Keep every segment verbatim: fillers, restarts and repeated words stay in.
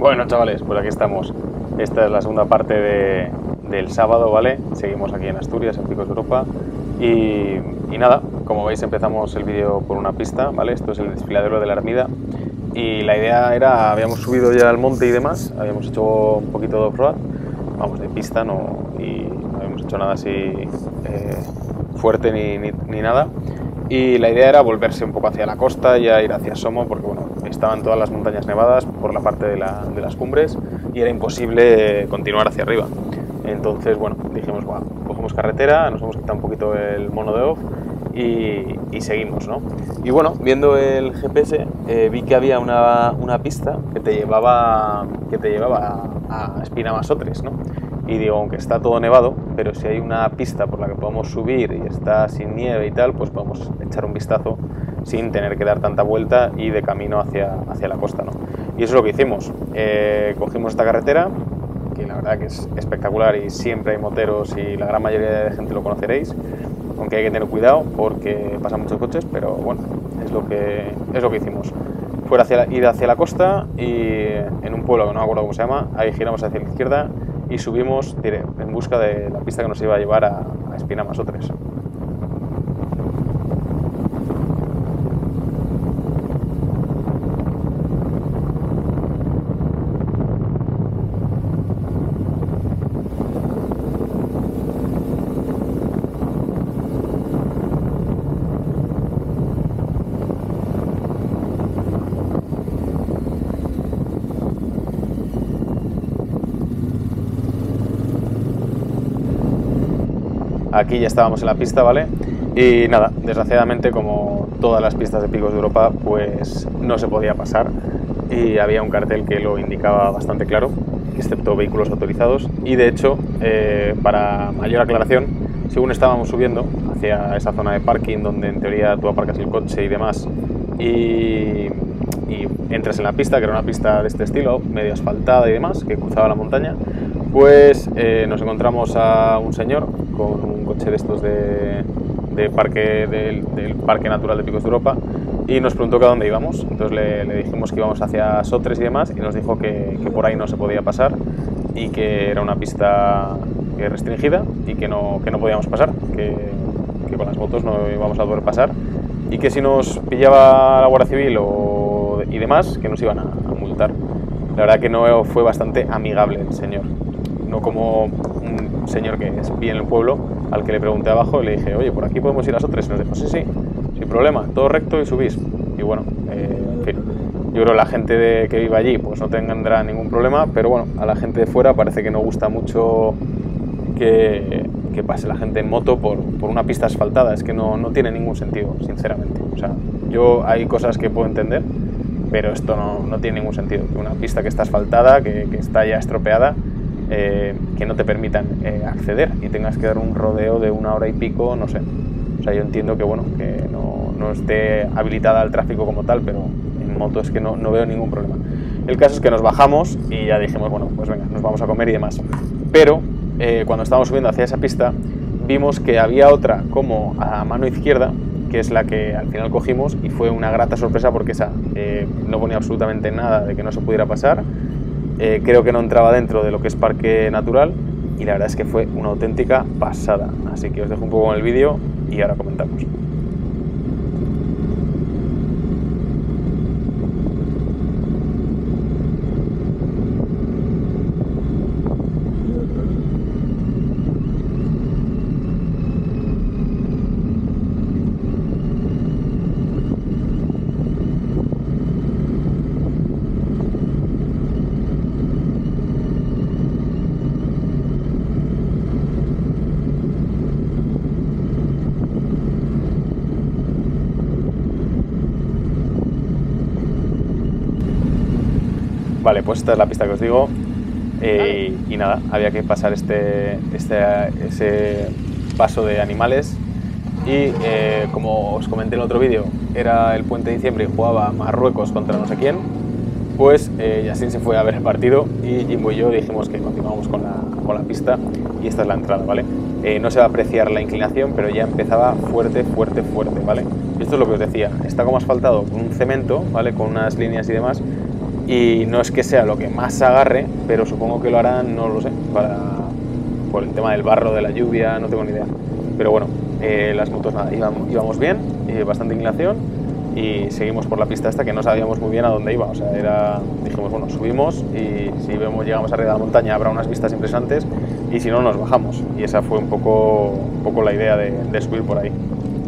Bueno, chavales, pues aquí estamos. Esta es la segunda parte de, del sábado, ¿vale? Seguimos aquí en Asturias, en Picos de Europa. Y, y nada, como veis empezamos el vídeo por una pista, ¿vale? Esto es el desfiladero de la Ermida. Y la idea era, habíamos subido ya al monte y demás, habíamos hecho un poquito de off-road, vamos, de pista, no, y no habíamos hecho nada así eh, fuerte ni, ni, ni nada. Y la idea era volverse un poco hacia la costa, ya ir hacia Somo, porque bueno, estaban todas las montañas nevadas por la parte de, la, de las cumbres y era imposible continuar hacia arriba. Entonces, bueno, dijimos, bueno, cogemos carretera, nos hemos quitado un poquito el mono de off y, y seguimos, ¿no? Y bueno, viendo el G P S, eh, vi que había una, una pista que te llevaba, que te llevaba a, a Espinamasotres, ¿no? Y digo, aunque está todo nevado, pero si hay una pista por la que podemos subir y está sin nieve y tal, pues podemos echar un vistazo sin tener que dar tanta vuelta y de camino hacia, hacia la costa, ¿no? Y eso es lo que hicimos. Eh, cogimos esta carretera, que la verdad que es espectacular y siempre hay moteros y la gran mayoría de gente lo conoceréis, aunque hay que tener cuidado porque pasan muchos coches, pero bueno, es lo que, es lo que hicimos. Fue hacia la, ir hacia la costa y en un pueblo que no me acuerdo cómo se llama, ahí giramos hacia la izquierda y subimos en busca de la pista que nos iba a llevar a, a Espinamasotres. Aquí ya estábamos en la pista, ¿vale? Y nada, desgraciadamente, como todas las pistas de Picos de Europa, pues no se podía pasar y había un cartel que lo indicaba bastante claro, excepto vehículos autorizados. Y de hecho, eh, para mayor aclaración, según estábamos subiendo hacia esa zona de parking donde en teoría tú aparcas el coche y demás y, y entras en la pista, que era una pista de este estilo, medio asfaltada y demás, que cruzaba la montaña, pues eh, nos encontramos a un señor con un coche de estos de, de parque, del, del Parque Natural de Picos de Europa y nos preguntó que a dónde íbamos. Entonces le, le dijimos que íbamos hacia Sotres y demás y nos dijo que, que por ahí no se podía pasar y que era una pista restringida y que no, que no podíamos pasar, que, que con las motos no íbamos a poder pasar y que si nos pillaba la Guardia Civil o, y demás, que nos iban a, a multar. La verdad que no fue bastante amigable el señor, no como un señor que es bien en el pueblo, al que le pregunté abajo y le dije, oye, por aquí podemos ir a Sotres, y nos dijo, sí, sí, sin problema, todo recto y subís. Y bueno, eh, en fin, yo creo que la gente de, que vive allí pues no tendrá ningún problema, pero bueno, a la gente de fuera parece que no gusta mucho que, que pase la gente en moto por, por una pista asfaltada, es que no, no tiene ningún sentido, sinceramente. O sea, yo hay cosas que puedo entender, pero esto no, no tiene ningún sentido, que una pista que está asfaltada, que, que está ya estropeada, Eh, que no te permitan eh, acceder y tengas que dar un rodeo de una hora y pico, no sé. O sea, yo entiendo que bueno, que no, no esté habilitada al tráfico como tal, pero en moto es que no, no veo ningún problema. El caso es que nos bajamos y ya dijimos, bueno, pues venga, nos vamos a comer y demás. Pero eh, cuando estábamos subiendo hacia esa pista, vimos que había otra como a mano izquierda, que es la que al final cogimos y fue una grata sorpresa porque esa eh, no ponía absolutamente nada de que no se pudiera pasar. Eh, creo que no entraba dentro de lo que es parque natural y la verdad es que fue una auténtica pasada. Así que os dejo un poco con el vídeo y ahora comentamos. Vale, pues esta es la pista que os digo eh, y nada, había que pasar este, este ese paso de animales y eh, como os comenté en el otro vídeo, era el puente de diciembre y jugaba Marruecos contra no sé quién, pues eh, Yasin se fue a ver el partido y Jimbo y yo dijimos que continuábamos con la, con la pista y esta es la entrada, ¿vale? Eh, no se va a apreciar la inclinación, pero ya empezaba fuerte, fuerte, fuerte, ¿vale? Y esto es lo que os decía, está como asfaltado con un cemento, ¿vale? Con unas líneas y demás, y no es que sea lo que más agarre, pero supongo que lo harán, no lo sé, para, por el tema del barro, de la lluvia, no tengo ni idea. Pero bueno, eh, las motos nada, íbamos, íbamos bien, eh, bastante inclinación, y seguimos por la pista esta que no sabíamos muy bien a dónde iba. O sea, era, dijimos, bueno, subimos y si vemos, llegamos arriba de la montaña habrá unas vistas impresionantes y si no nos bajamos. Y esa fue un poco, un poco la idea de, de subir por ahí.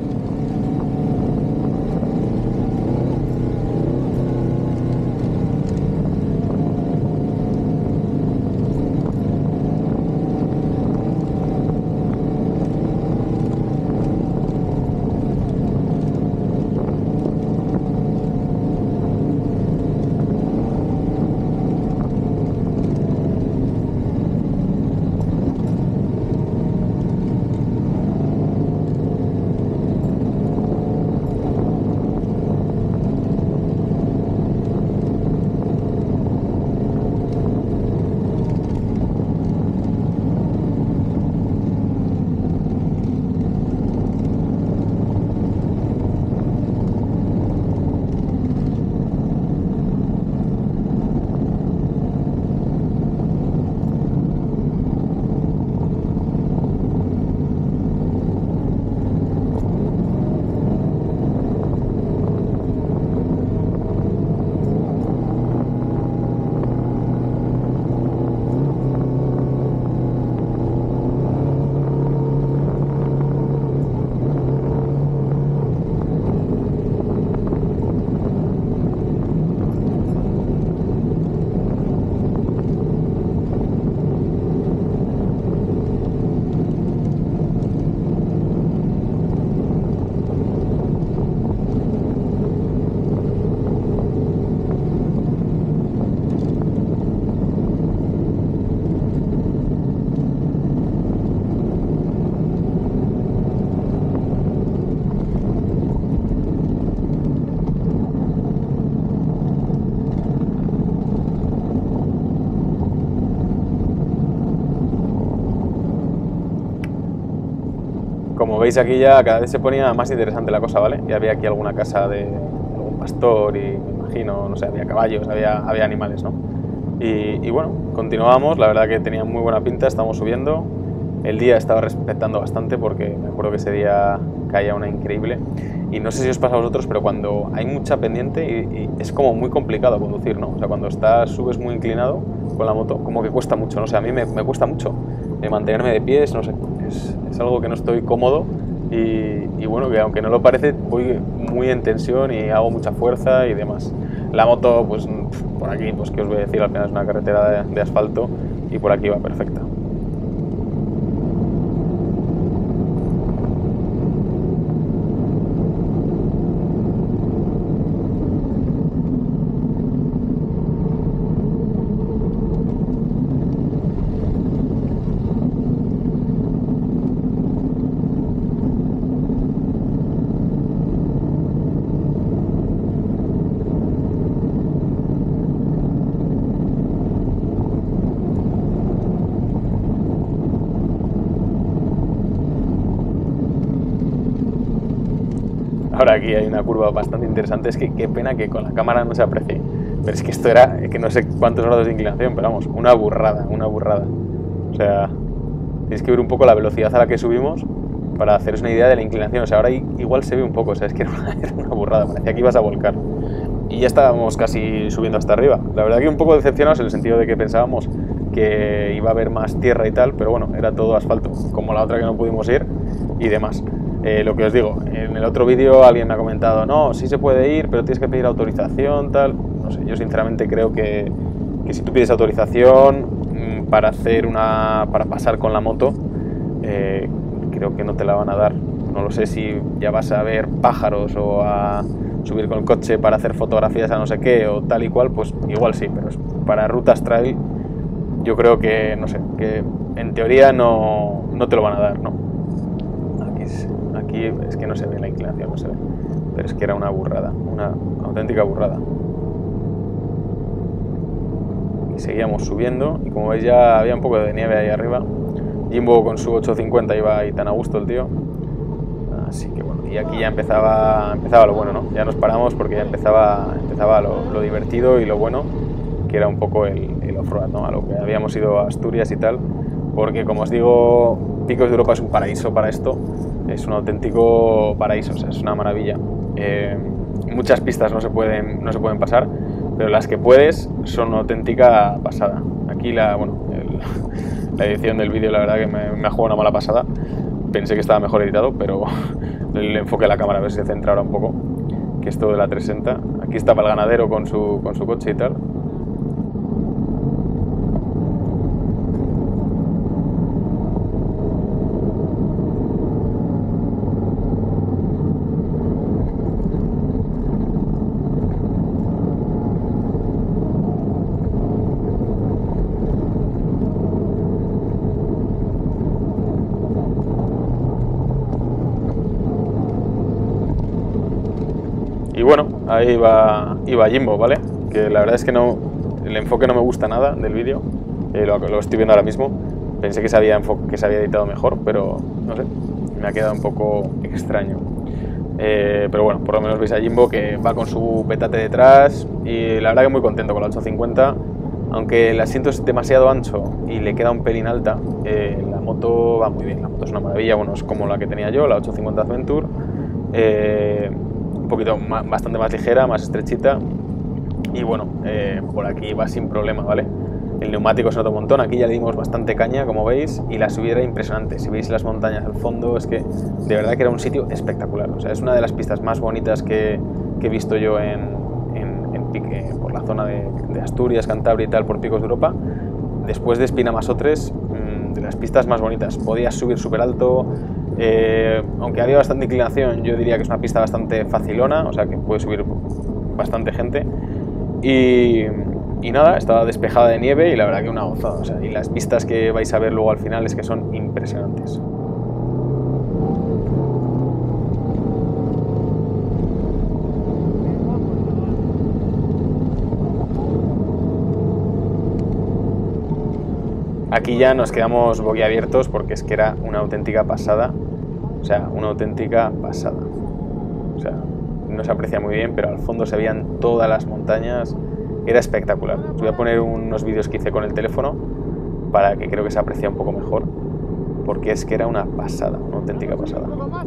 Como veis aquí ya cada vez se ponía más interesante la cosa, ¿vale? Ya había aquí alguna casa de algún pastor y me imagino, no sé, había caballos, había, había animales, ¿no? Y, y bueno, continuábamos, la verdad que tenía muy buena pinta, estábamos subiendo. El día estaba respetando bastante porque me acuerdo que ese día caía una increíble. Y no sé si os pasa a vosotros, pero cuando hay mucha pendiente y, y es como muy complicado conducir, ¿no? O sea, cuando estás, subes muy inclinado con la moto, como que cuesta mucho, no sé, a mí me, me cuesta mucho eh, mantenerme de pies, no sé, es, es algo que no estoy cómodo y, y bueno, que aunque no lo parece, voy muy en tensión y hago mucha fuerza y demás. La moto, pues por aquí, pues que os voy a decir, al final es una carretera de, de asfalto y por aquí va perfecta. Ahora aquí hay una curva bastante interesante, es que qué pena que con la cámara no se aprecie, pero es que esto era, que no sé cuántos grados de inclinación, pero vamos, una burrada, una burrada. O sea, tenéis que ver un poco la velocidad a la que subimos para haceros una idea de la inclinación. O sea, ahora igual se ve un poco, o sea, es que era una, era una burrada, parecía que ibas a volcar. Y ya estábamos casi subiendo hasta arriba. La verdad que un poco decepcionados en el sentido de que pensábamos que iba a haber más tierra y tal, pero bueno, era todo asfalto, como la otra que no pudimos ir y demás. Eh, lo que os digo, en el otro vídeo alguien me ha comentado, no, sí se puede ir, pero tienes que pedir autorización, tal. No sé, yo sinceramente creo que, que si tú pides autorización mmm, para hacer una, para pasar con la moto, eh, creo que no te la van a dar. No lo sé si ya vas a ver pájaros o a subir con el coche para hacer fotografías a no sé qué o tal y cual, pues igual sí, pero para rutas trail yo creo que, no sé, que en teoría no, no te lo van a dar, ¿no? Aquí es, aquí es que no se ve la inclinación, no se ve, pero es que era una burrada, una auténtica burrada. Y seguíamos subiendo y como veis ya había un poco de nieve ahí arriba. Jimbo con su ocho cincuenta iba ahí tan a gusto el tío. Así que bueno, y aquí ya empezaba, empezaba lo bueno, ¿no? Ya nos paramos porque ya empezaba, empezaba lo, lo divertido y lo bueno. que era un poco el, el off-road, ¿no? A lo que habíamos ido a Asturias y tal, porque como os digo, Picos de Europa es un paraíso para esto, es un auténtico paraíso, o sea, es una maravilla. Eh, muchas pistas no se pueden, no se pueden pasar, pero las que puedes son una auténtica pasada. Aquí la, bueno, el, la edición del vídeo la verdad que me, me ha jugado una mala pasada, pensé que estaba mejor editado, pero el enfoque de la cámara a ver si se centra ahora un poco, que es todo de la trescientos sesenta. Aquí estaba el ganadero con su, con su coche y tal. Y bueno, ahí va, iba Jimbo, ¿vale? Que la verdad es que no, el enfoque no me gusta nada del vídeo, eh, lo, lo estoy viendo ahora mismo. Pensé que se, había que se había editado mejor, pero no sé, me ha quedado un poco extraño. Eh, pero bueno, por lo menos veis a Jimbo que va con su petate detrás y la verdad que muy contento con la ochocientos cincuenta. Aunque el asiento es demasiado ancho y le queda un pelín alta, eh, la moto va muy bien, la moto es una maravilla, bueno, es como la que tenía yo, la ochocientos cincuenta Adventure. Eh, un poquito más, bastante más ligera, más estrechita y bueno, eh, por aquí va sin problema, ¿vale? El neumático se nota un montón, aquí ya le dimos bastante caña, como veis, y la subida era impresionante. Si veis las montañas al fondo, es que de verdad que era un sitio espectacular. O sea, es una de las pistas más bonitas que, que he visto yo en, en, en Pique, por la zona de, de Asturias, Cantabria y tal, por Picos de Europa. Después de Espinamasotres, mmm, de las pistas más bonitas. Podías subir súper alto. Eh, aunque había bastante inclinación, yo diría que es una pista bastante facilona, o sea que puede subir bastante gente. Y, y nada, estaba despejada de nieve y la verdad que una gozada. O sea, y las vistas que vais a ver luego al final es que son impresionantes. Aquí ya nos quedamos boquiabiertos porque es que era una auténtica pasada, o sea, una auténtica pasada. O sea, no se aprecia muy bien, pero al fondo se veían todas las montañas, era espectacular. Os voy a poner unos vídeos que hice con el teléfono para que creo que se aprecia un poco mejor, porque es que era una pasada, una auténtica pasada.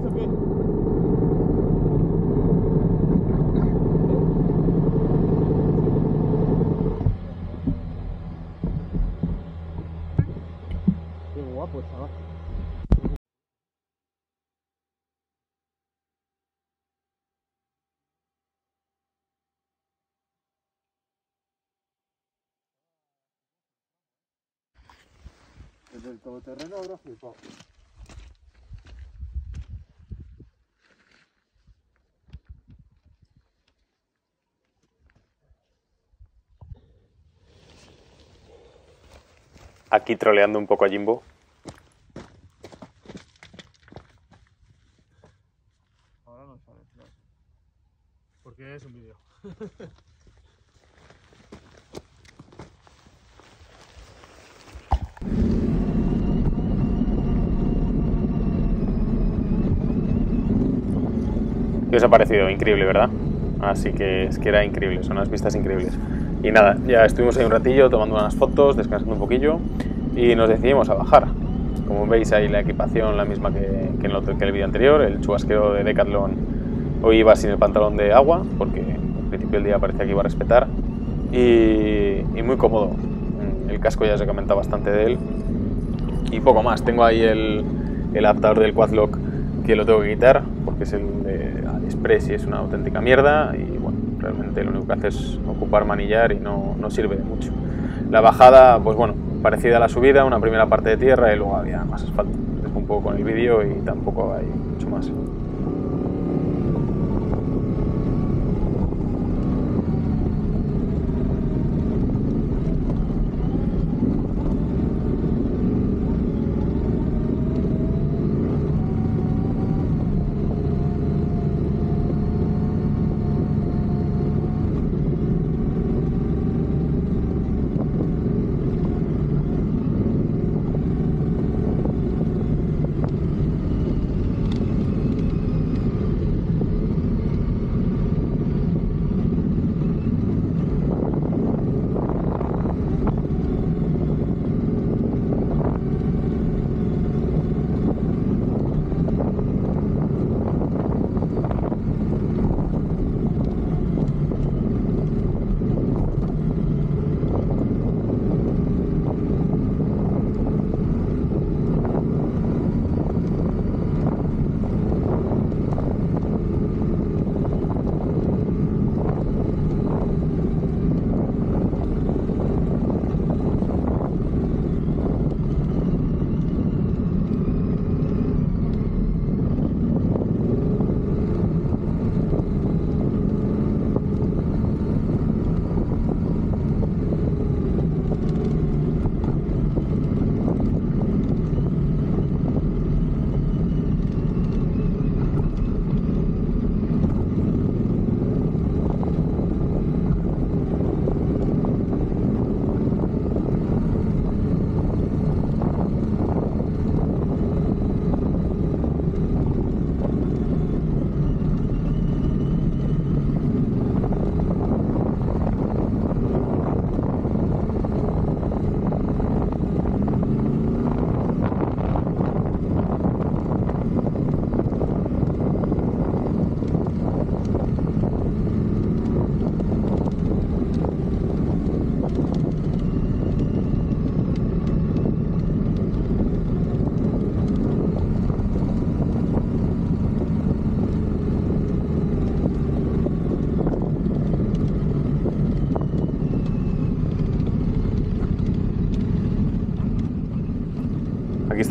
Desde el todoterreno habrá flipado. Aquí troleando un poco a Jimbo. Ahora no sale, no. Porque es un vídeo. ¿Qué os ha parecido? Increíble, ¿verdad? Así que es que era increíble, son unas vistas increíbles. Y nada, ya estuvimos ahí un ratillo tomando unas fotos, descansando un poquillo y nos decidimos a bajar. Como veis ahí la equipación la misma que, que en el, otro, que el vídeo anterior, el chubasquero de Decathlon hoy iba sin el pantalón de agua porque al principio del día parecía que iba a respetar y, y muy cómodo. El casco ya os he comentado bastante de él y poco más. Tengo ahí el, el adaptador del Quadlock que lo tengo que quitar porque es el de AliExpress y es una auténtica mierda y bueno, realmente lo único que hace es ocupar manillar y no, no sirve de mucho. La bajada, pues bueno, parecida a la subida, una primera parte de tierra y luego había más asfalto. Os dejo un poco con el vídeo y tampoco hay mucho más.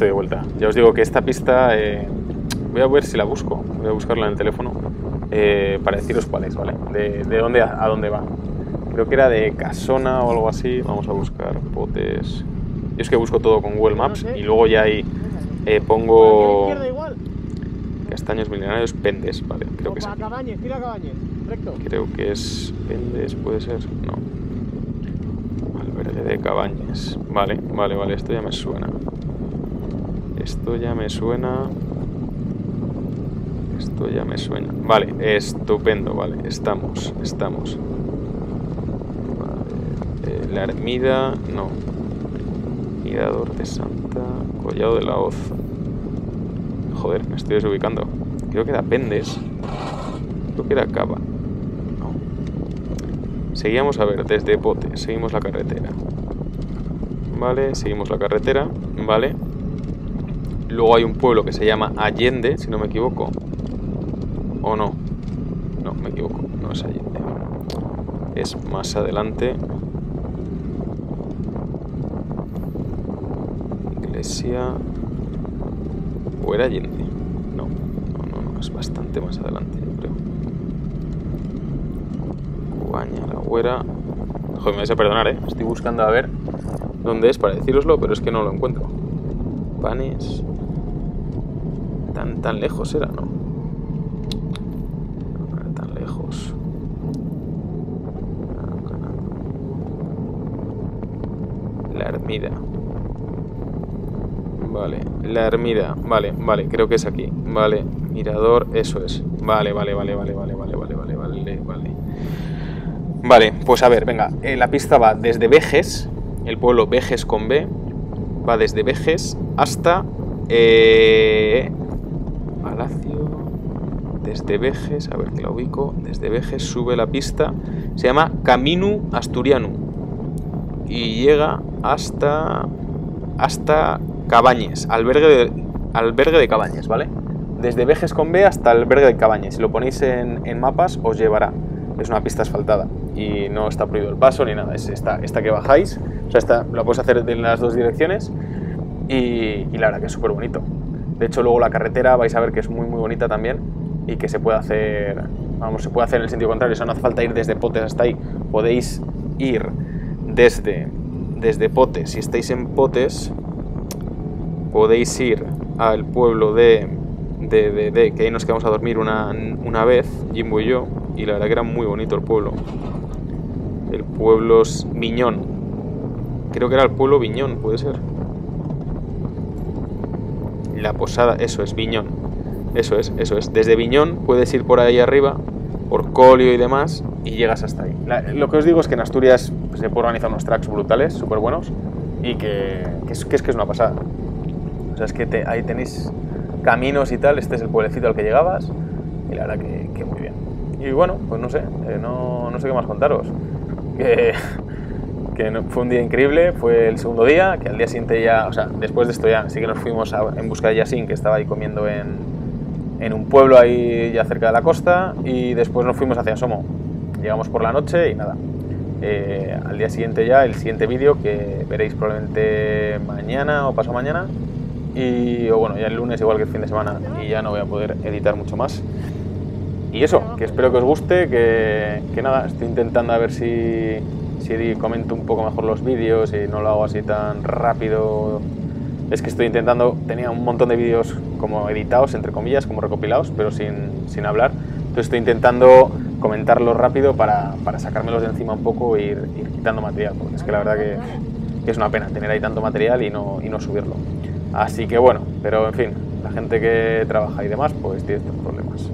estoy de vuelta. Ya os digo que esta pista, eh, voy a ver si la busco, voy a buscarla en el teléfono eh, para deciros cuál es, ¿vale? De, de dónde a, a dónde va. Creo que era de Casona o algo así. Vamos a buscar Potes. Yo es que busco todo con Google Maps y luego ya ahí eh, pongo Castaños Milenarios, Pendes, vale, creo que es aquí. Cabañes, tira Cabañes, recto. Creo que es Pendes, puede ser, no. Albergue de Cabañes, vale, vale, vale, esto ya me suena. Esto ya me suena. Esto ya me suena. Vale, estupendo, vale, estamos, estamos. Vale, eh, la Ermida, no. Mirador de Santa, Collado de la Hoz. Joder, me estoy desubicando. Creo que era Pendes. Creo que era Cava. No. Seguíamos, a ver, desde Pote. Seguimos la carretera. Vale, seguimos la carretera. Vale. Luego hay un pueblo que se llama Allende, si no me equivoco. ¿O no? No, me equivoco. No es Allende. Es más adelante. Iglesia. ¿O era Allende? No, no, no, no, es bastante más adelante, yo creo. Cubaña, la Güera. Joder, me vais a perdonar, ¿eh? Estoy buscando a ver dónde es para decíroslo, pero es que no lo encuentro. Panes. Tan, tan lejos era, ¿no? No era tan lejos. La Ermida. Vale, la Ermida, vale, vale, creo que es aquí. Vale, mirador, eso es. Vale, vale, vale, vale, vale, vale, vale, vale, vale, vale. Vale, pues a ver, venga, eh, la pista va desde Vejes, el pueblo Vejes con B, va desde Vejes hasta eh, Palacio, desde Vejes, a ver que la ubico, desde Vejes sube la pista, se llama Camino Asturiano y llega hasta hasta Cabañes, albergue de, albergue de Cabañes, ¿vale? Desde Vejes con B hasta albergue de Cabañes. Si lo ponéis en, en mapas, os llevará. Es una pista asfaltada y no está prohibido el paso ni nada. Es esta, esta que bajáis, o sea, esta la puedes hacer en las dos direcciones y, y la verdad que es súper bonito. De hecho, luego la carretera vais a ver que es muy, muy bonita también y que se puede hacer, vamos, se puede hacer en el sentido contrario. O sea, no hace falta ir desde Potes hasta ahí. Podéis ir desde, desde Potes. Si estáis en Potes, podéis ir al pueblo de, de, de, de que ahí nos quedamos a dormir una, una vez, Jimbo y yo, y la verdad que era muy bonito el pueblo. El pueblo es Viñón. Creo que era el pueblo Viñón, puede ser. La posada, eso es, Viñón. Eso es, eso es. Desde Viñón puedes ir por ahí arriba, por Colio y demás, y llegas hasta ahí. La, lo que os digo es que en Asturias se puede organizar unos tracks brutales, súper buenos, y que, que, es, que es que es una pasada. O sea, es que te, ahí tenéis caminos y tal, este es el pueblecito al que llegabas, y la verdad que, que muy bien. Y bueno, pues no sé, eh, no, no sé qué más contaros. Que, que no, fue un día increíble, fue el segundo día, que al día siguiente ya, o sea, después de esto ya, sí que nos fuimos a, en busca de Yasin, que estaba ahí comiendo en, en un pueblo ahí ya cerca de la costa, y después nos fuimos hacia Somo. Llegamos por la noche y nada. Eh, al día siguiente ya, el siguiente vídeo, que veréis probablemente mañana o pasado mañana, y o bueno, ya el lunes igual que el fin de semana, y ya no voy a poder editar mucho más. Y eso, que espero que os guste, que, que nada, estoy intentando a ver si, si comento un poco mejor los vídeos y no lo hago así tan rápido. Es que estoy intentando, tenía un montón de vídeos como editados, entre comillas, como recopilados, pero sin, sin hablar. Entonces estoy intentando comentarlos rápido para, para sacármelos de encima un poco e ir, ir quitando material, porque es que la verdad que, que es una pena tener ahí tanto material y no, y no subirlo. Así que bueno, pero en fin, la gente que trabaja y demás, pues tiene estos problemas.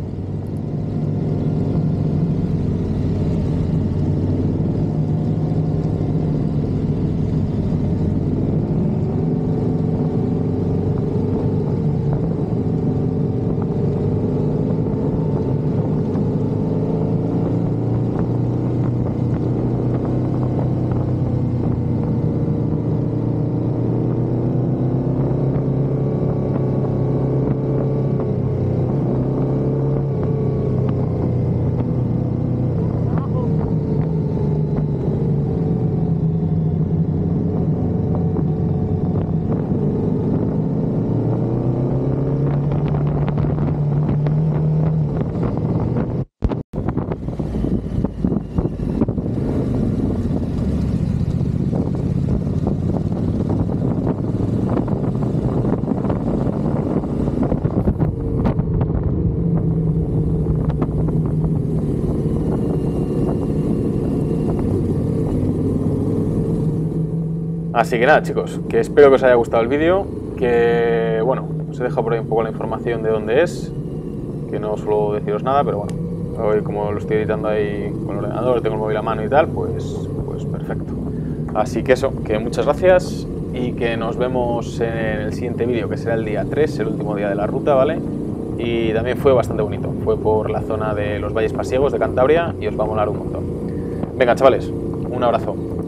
Así que nada, chicos, que espero que os haya gustado el vídeo, que, bueno, os he dejado por ahí un poco la información de dónde es, que no suelo deciros nada, pero bueno, hoy como lo estoy editando ahí con el ordenador, tengo el móvil a mano y tal, pues, pues perfecto. Así que eso, que muchas gracias y que nos vemos en el siguiente vídeo, que será el día tres, el último día de la ruta, ¿vale? Y también fue bastante bonito, fue por la zona de los Valles Pasiegos de Cantabria y os va a molar un montón. Venga, chavales, un abrazo.